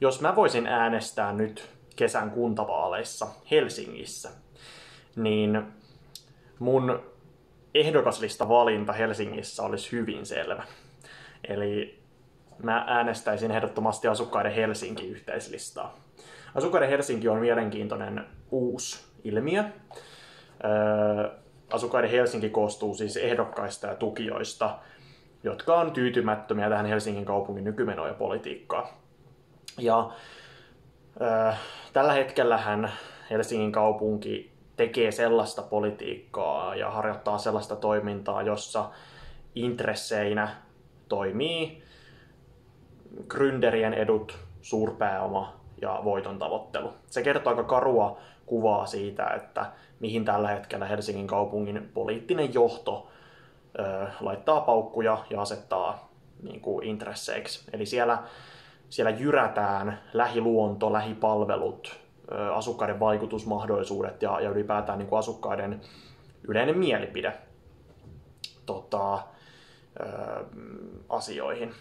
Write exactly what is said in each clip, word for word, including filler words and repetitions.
jos mä voisin äänestää nyt kesän kuntavaaleissa Helsingissä, niin mun ehdokaslista valinta Helsingissä olisi hyvin selvä. Eli mä äänestäisin ehdottomasti Asukkaiden Helsinki-yhteislistaa. Asukkaiden Helsinki on mielenkiintoinen uusi ilmiö. Asukkaiden Helsinki koostuu siis ehdokkaista ja tukijoista, jotka on tyytymättömiä tähän Helsingin kaupungin nykymenoon ja politiikkaan. Ja äh, tällä hetkellähän Helsingin kaupunki tekee sellaista politiikkaa ja harjoittaa sellaista toimintaa, jossa intresseinä toimii gründerien edut, suurpääoma ja voiton tavoittelu. Se kertoo aika karua kuvaa siitä, että mihin tällä hetkellä Helsingin kaupungin poliittinen johto ö, laittaa paukkuja ja asettaa niin kuin intresseiksi. Eli siellä, siellä jyrätään lähiluonto, lähipalvelut, ö, asukkaiden vaikutusmahdollisuudet ja, ja ylipäätään niin kuin asukkaiden yleinen mielipide tota, ö, asioihin.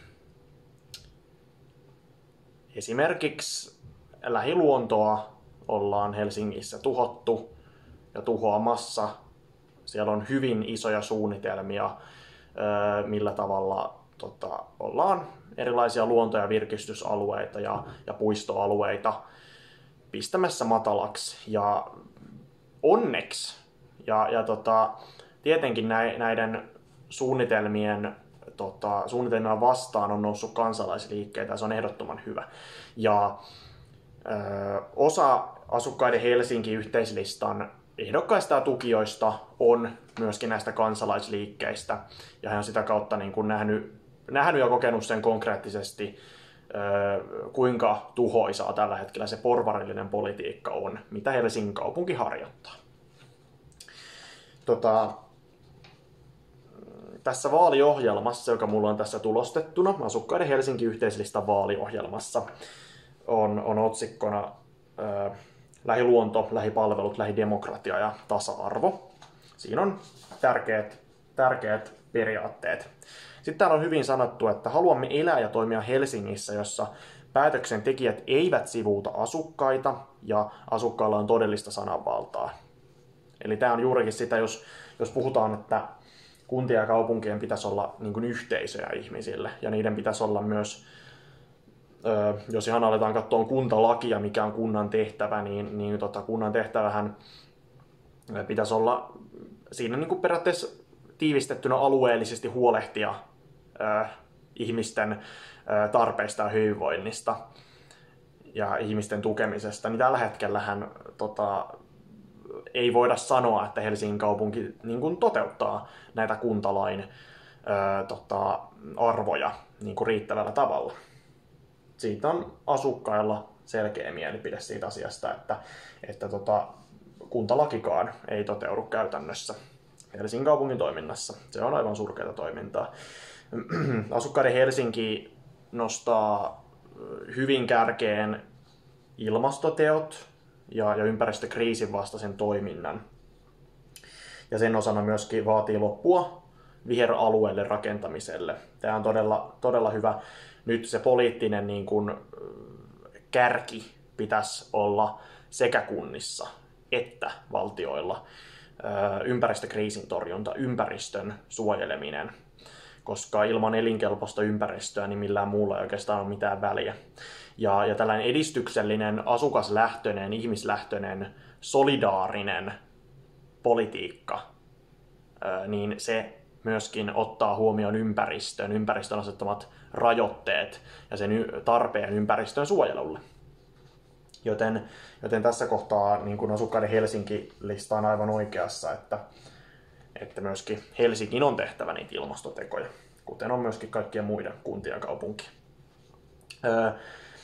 Esimerkiksi lähiluontoa ollaan Helsingissä tuhottu ja tuhoamassa. Siellä on hyvin isoja suunnitelmia, millä tavalla tota, ollaan erilaisia luonto- ja virkistysalueita ja, ja puistoalueita pistämässä matalaksi. Ja onneksi, ja, ja tota, tietenkin näiden suunnitelmien Tota, suunnitelmia vastaan on noussut kansalaisliikkeitä ja se on ehdottoman hyvä. Ja ö, osa Asukkaiden Helsinki-yhteislistan ehdokkaista ja tukijoista on myöskin näistä kansalaisliikkeistä. Ja hän on sitä kautta niin kuin nähnyt, nähnyt ja kokenut sen konkreettisesti, ö, kuinka tuhoisaa tällä hetkellä se porvarillinen politiikka on, mitä Helsingin kaupunki harjoittaa. Tota, Tässä vaaliohjelmassa, joka mulla on tässä tulostettuna, Asukkaiden Helsinki-yhteislistan vaaliohjelmassa, on, on otsikkona ö, lähiluonto, lähipalvelut, lähidemokratia ja tasa-arvo. Siinä on tärkeät, tärkeät periaatteet. Sitten täällä on hyvin sanottu, että haluamme elää ja toimia Helsingissä, jossa päätöksentekijät eivät sivuuta asukkaita ja asukkailla on todellista sananvaltaa. Eli tämä on juurikin sitä, jos, jos puhutaan, että kuntien ja kaupunkien pitäisi olla niin kuin yhteisöjä ihmisille, ja niiden pitäisi olla myös, jos ihan aletaan katsoa kuntalakia, mikä on kunnan tehtävä, niin, niin tota, kunnan tehtävähän pitäisi olla siinä niin kuin periaatteessa tiivistettynä alueellisesti huolehtia ö, ihmisten ö, tarpeista ja hyvinvoinnista ja ihmisten tukemisesta. Niin tällä hetkellähän tota, ei voida sanoa, että Helsingin kaupunki niin kuin toteuttaa näitä kuntalain ö, tota, arvoja niin kuin riittävällä tavalla. Siitä on asukkailla selkeä mielipide siitä asiasta, että, että tota, kuntalakikaan ei toteudu käytännössä Helsingin kaupungin toiminnassa. Se on aivan surkeata toimintaa. Asukkaiden Helsinki nostaa hyvin kärkeen ilmastoteot ja, ja ympäristökriisin vastaisen toiminnan. Ja sen osana myöskin vaatii loppua viheralueelle rakentamiselle. Tämä on todella, todella hyvä. Nyt se poliittinen niin kuin, kärki pitäisi olla sekä kunnissa että valtioilla. Ympäristökriisin torjunta, ympäristön suojeleminen. Koska ilman elinkelpoista ympäristöä niin millään muulla ei oikeastaan ole mitään väliä. Ja, ja tällainen edistyksellinen, asukaslähtöinen, ihmislähtöinen, solidaarinen politiikka, niin se myöskin ottaa huomioon ympäristön, ympäristön asettamat rajoitteet ja sen tarpeen ympäristön suojelulle. Joten, joten tässä kohtaa niin kuin Asukkaiden Helsinki-lista on aivan oikeassa, että, että myöskin Helsingin on tehtävä niitä ilmastotekoja, kuten on myöskin kaikkien muiden kuntien ja kaupunkien. Öö,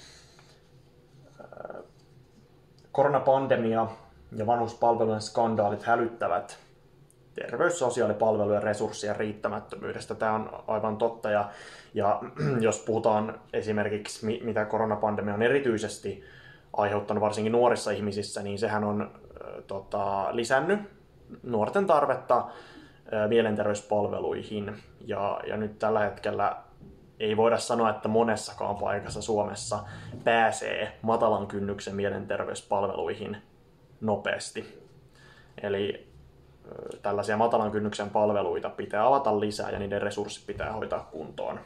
koronapandemia ja vanhuspalvelujen skandaalit hälyttävät terveys- ja sosiaalipalvelujen resurssien riittämättömyydestä. Tämä on aivan totta. Ja, ja jos puhutaan esimerkiksi, mitä koronapandemia on erityisesti aiheuttanut varsinkin nuorissa ihmisissä, niin sehän on äh, tota, lisännyt nuorten tarvetta äh, mielenterveyspalveluihin. Ja, ja nyt tällä hetkellä ei voida sanoa, että monessakaan paikassa Suomessa pääsee matalan kynnyksen mielenterveyspalveluihin nopeasti. Eli tällaisia matalan kynnyksen palveluita pitää avata lisää ja niiden resurssit pitää hoitaa kuntoon.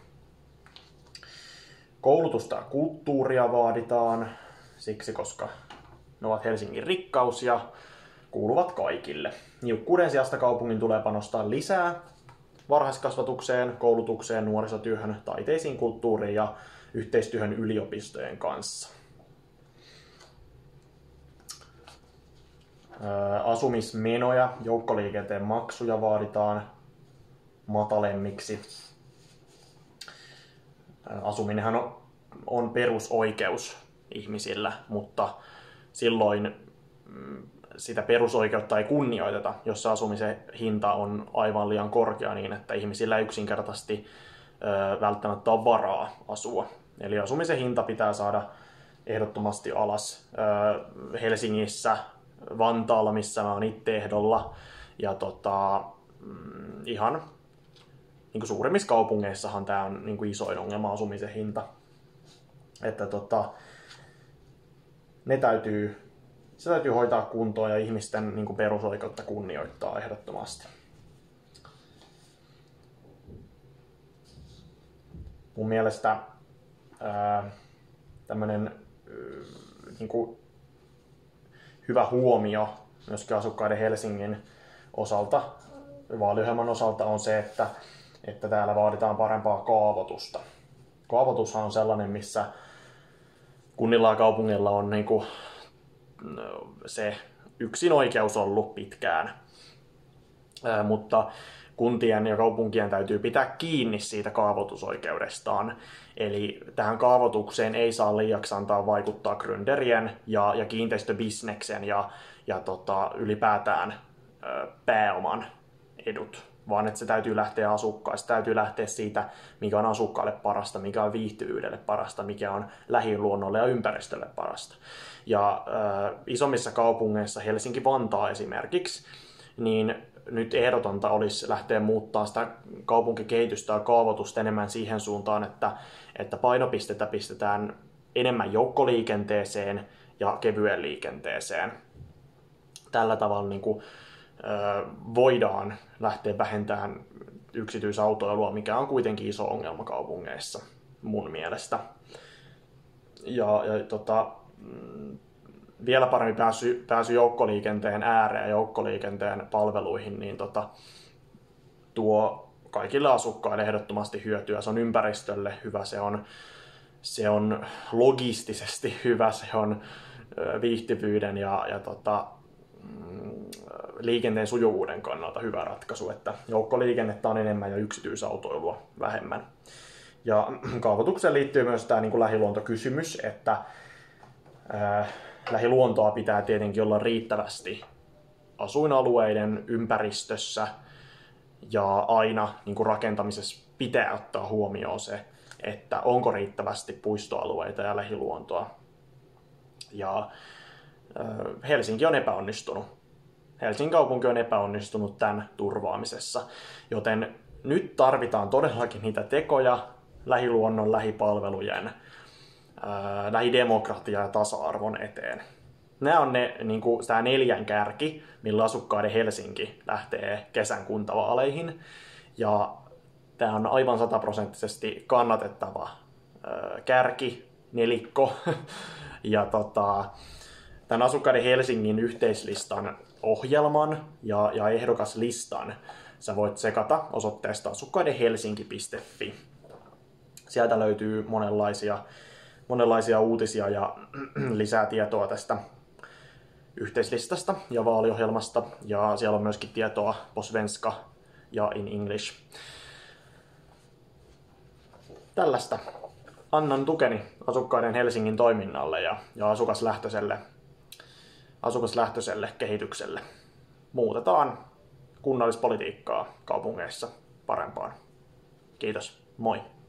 Koulutusta ja kulttuuria vaaditaan siksi, koska ne ovat Helsingin rikkaus ja kuuluvat kaikille. Niukkuuden sijasta kaupungin tulee panostaa lisää varhaiskasvatukseen, koulutukseen, nuorisotyöhön, taiteisiin, kulttuuriin ja yhteistyöhön yliopistojen kanssa. Asumismenoja, joukkoliikenteen maksuja vaaditaan matalemmiksi. Asuminenhan on, on perusoikeus ihmisillä, mutta silloin sitä perusoikeutta ei kunnioiteta, jos asumisen hinta on aivan liian korkea niin, että ihmisillä ei yksinkertaisesti ö, välttämättä ole varaa asua. Eli asumisen hinta pitää saada ehdottomasti alas. Ö, Helsingissä, Vantaalla, missä mä oon itse ehdolla, ja tota, mm, ihan niin kuin suurimmissa kaupungeissahan tämä on niin kuin isoin ongelma, asumisen hinta. Että tota, ne täytyy, se täytyy hoitaa kuntoon ja ihmisten niin kuin perusoikeutta kunnioittaa ehdottomasti. Mun mielestä ää, tämmönen ää, niin kuin hyvä huomio myöskin asukkaiden Helsingin osalta, vaaliohjelman osalta on se, että, että täällä vaaditaan parempaa kaavoitusta. Kaavoitushan on sellainen, missä kunnilla ja kaupungilla on niin kuin se yksin oikeus ollut pitkään, Ää, mutta kuntien ja kaupunkien täytyy pitää kiinni siitä kaavoitusoikeudestaan. Eli tähän kaavoitukseen ei saa liiaksi antaa vaikuttaa gründerien ja, ja kiinteistöbisneksen ja, ja tota, ylipäätään ö, pääoman edut, vaan että se täytyy lähteä asukkaista, täytyy lähteä siitä, mikä on asukkaalle parasta, mikä on viihtyvyydelle parasta, mikä on lähiluonnolle ja ympäristölle parasta. Ja ö, isommissa kaupungeissa, Helsinki-Vantaa esimerkiksi, niin nyt ehdotonta olisi lähteä muuttaa sitä kaupunkikehitystä ja kaavoitusta enemmän siihen suuntaan, että, että painopistettä pistetään enemmän joukkoliikenteeseen ja kevyen liikenteeseen. Tällä tavalla niin kuin, ö, voidaan lähteä vähentämään yksityisautoilua, mikä on kuitenkin iso ongelma kaupungeissa mun mielestä. Ja, ja tota, vielä paremmin pääsy, pääsy joukkoliikenteen ääreen ja joukkoliikenteen palveluihin, niin tota, tuo kaikille asukkaille ehdottomasti hyötyä. Se on ympäristölle hyvä, se on, se on logistisesti hyvä, se on viihtyvyyden ja, ja tota, liikenteen sujuvuuden kannalta hyvä ratkaisu, että joukkoliikennettä on enemmän ja yksityisautoilua vähemmän. Ja kaavoitukseen liittyy myös tämä niin kuin lähiluontokysymys, että ää, lähiluontoa pitää tietenkin olla riittävästi asuinalueiden ympäristössä ja aina niin kuin rakentamisessa pitää ottaa huomioon se, että onko riittävästi puistoalueita ja lähiluontoa. Ja äh, Helsinki on epäonnistunut. Helsingin kaupunki on epäonnistunut tämän turvaamisessa, joten nyt tarvitaan todellakin niitä tekoja lähiluonnon, lähipalvelujen, ää, lähidemokratia ja tasa-arvon eteen. Nämä on ne niin kuin, tämä neljän kärki, millä asukkaiden Helsinki lähtee kesän kuntavaaleihin. Ja tämä on aivan sataprosenttisesti kannatettava ää, kärki, nelikko. ja tota, tämän asukkaiden Helsingin yhteislistan ohjelman ja, ja ehdokaslistan sä voit sekata osoitteesta asukkaidenhelsinki piste fi. Sieltä löytyy monenlaisia, monenlaisia uutisia ja lisää tietoa tästä yhteislistasta ja vaaliohjelmasta. Ja siellä on myöskin tietoa på svenska ja in English. Tällaista. Annan tukeni asukkaiden Helsingin toiminnalle ja, ja asukaslähtöiselle, asukaslähtöiselle kehitykselle. Muutetaan kunnallispolitiikkaa kaupungeissa parempaan. Kiitos. Moi.